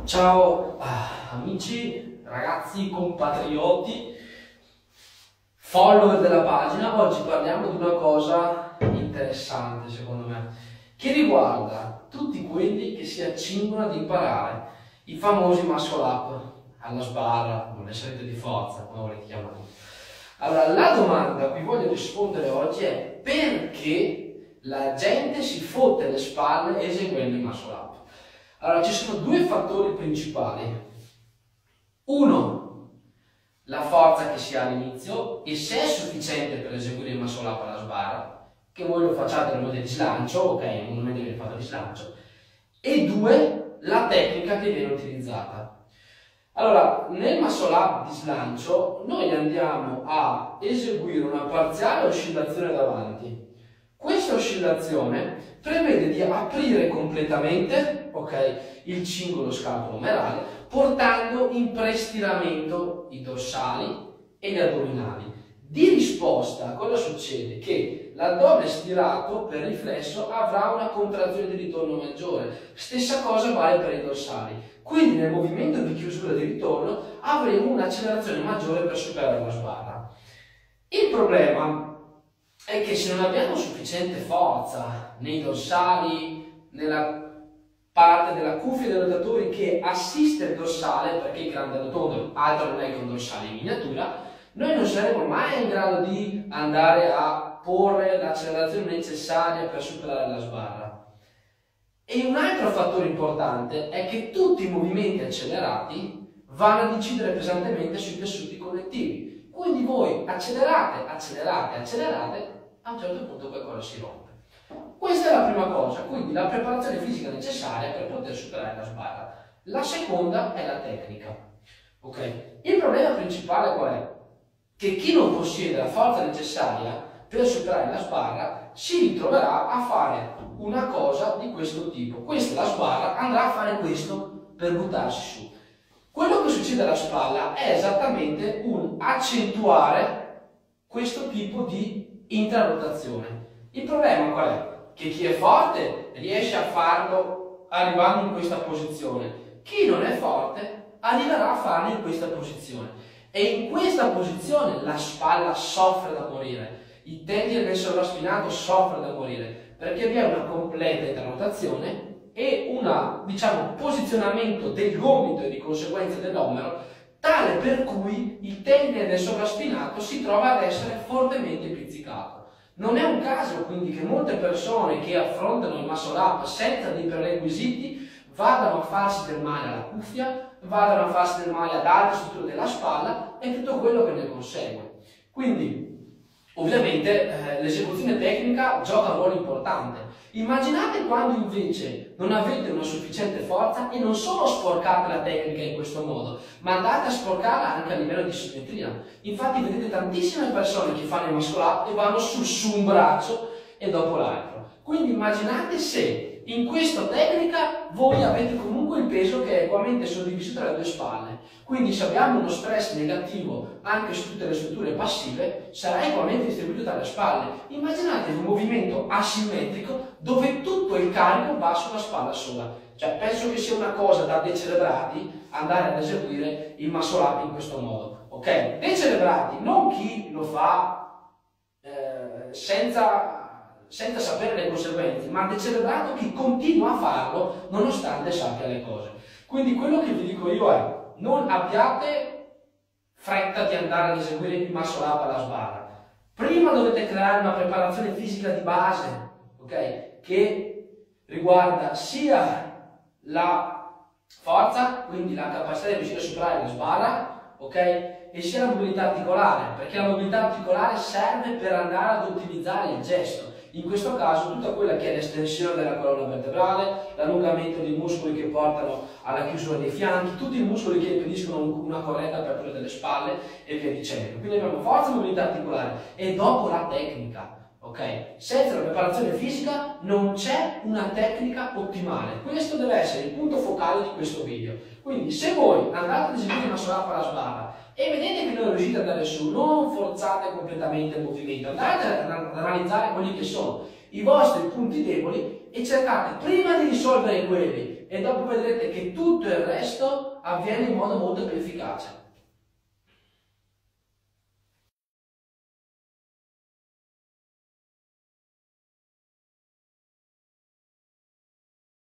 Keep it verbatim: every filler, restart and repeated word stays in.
Ciao ah, amici, ragazzi, compatrioti, follower della pagina. Oggi parliamo di una cosa interessante secondo me, che riguarda tutti quelli che si accingono ad imparare i famosi muscle up alla sbarra o le salite di forza, come volete chiamarli. Allora, la domanda a cui voglio rispondere oggi è: perché la gente si fotte le spalle eseguendo i muscle up? Allora, ci sono due fattori principali. Uno, la forza che si ha all'inizio e se è sufficiente per eseguire il muscle up alla sbarra, che voi lo facciate nel momento di slancio, ok, nel momento che fate di slancio. E due, la tecnica che viene utilizzata. Allora, nel muscle up di slancio noi andiamo a eseguire una parziale oscillazione davanti. Questa oscillazione prevede di aprire completamente, ok, il cingolo scapolo-omerale, portando in prestiramento i dorsali e gli addominali. Di risposta, cosa succede? Che l'addome stirato, per riflesso, avrà una contrazione di ritorno maggiore. Stessa cosa vale per i dorsali. Quindi nel movimento di chiusura di ritorno avremo un'accelerazione maggiore per superare la sbarra. Il problema è che se non abbiamo sufficiente forza nei dorsali, nella parte della cuffia dei rotatori che assiste il dorsale, perché il grande rotondo altro non è che un dorsale in miniatura, noi non saremo mai in grado di andare a porre l'accelerazione necessaria per superare la sbarra. E un altro fattore importante è che tutti i movimenti accelerati vanno ad incidere pesantemente sui tessuti connettivi. Quindi voi accelerate, accelerate, accelerate, a un certo punto qualcosa si rompe. Questa è la prima cosa, quindi la preparazione fisica necessaria per poter superare la sbarra. La seconda è la tecnica. Okay? Il problema principale qual è? Che chi non possiede la forza necessaria per superare la sbarra si ritroverà a fare una cosa di questo tipo. Questa è la sbarra, andrà a fare questo per buttarsi su. Quello che succede alla spalla è esattamente un accentuare questo tipo di intrarotazione. Il problema qual è? Che chi è forte riesce a farlo arrivando in questa posizione. Chi non è forte arriverà a farlo in questa posizione. E in questa posizione la spalla soffre da morire. Il tendine del sovraspinato soffre da morire. Perché vi è una completa intrarotazione e un, diciamo, posizionamento del gomito e di conseguenza dell'omero tale per cui il tendine del sovraspinato si trova ad essere fortemente pizzicato. Non è un caso quindi che molte persone che affrontano il muscle up senza dei prerequisiti vadano a farsi del male alla cuffia, vadano a farsi del male ad altre strutture della spalla e tutto quello che ne consegue. Quindi, ovviamente, eh, l'esecuzione tecnica gioca un ruolo importante. Immaginate quando invece non avete una sufficiente forza e non solo sporcate la tecnica in questo modo, ma andate a sporcarla anche a livello di simmetria. Infatti vedete tantissime persone che fanno il muscle up e vanno su, su un braccio e dopo l'altro. Quindi immaginate se in questa tecnica voi avete comunque il peso che è equamente suddiviso tra le due spalle. Quindi se abbiamo uno stress negativo anche su tutte le strutture passive, sarà equamente distribuito tra le spalle. Immaginate un movimento asimmetrico dove tutto il carico va sulla spalla sola. Cioè penso che sia una cosa da decelebrati andare ad eseguire il muscle up in questo modo. Ok? Decelebrati, non chi lo fa eh, senza... senza sapere le conseguenze, ma decelebrato chi continua a farlo nonostante sappia le cose. Quindi quello che vi dico io è: non abbiate fretta di andare ad eseguire il muscle up alla sbarra. Prima dovete creare una preparazione fisica di base, ok? Che riguarda sia la forza, quindi la capacità di riuscire a superare la sbarra, ok? E sia la mobilità articolare, perché la mobilità articolare serve per andare ad ottimizzare il gesto. In questo caso tutta quella che è l'estensione della colonna vertebrale, l'allungamento dei muscoli che portano alla chiusura dei fianchi, tutti i muscoli che impediscono una corretta apertura delle spalle e via dicendo. Quindi abbiamo forza e mobilità articolare e dopo la tecnica. Okay? Senza la preparazione fisica non c'è una tecnica ottimale. Questo deve essere il punto focale di questo video. Quindi se voi andate ad eseguire una muscle up alla sbarra e vedete che non riuscite ad andare su, non forzate completamente il movimento, andate ad analizzare quelli che sono i vostri punti deboli e cercate prima di risolvere quelli e dopo vedrete che tutto il resto avviene in modo molto più efficace.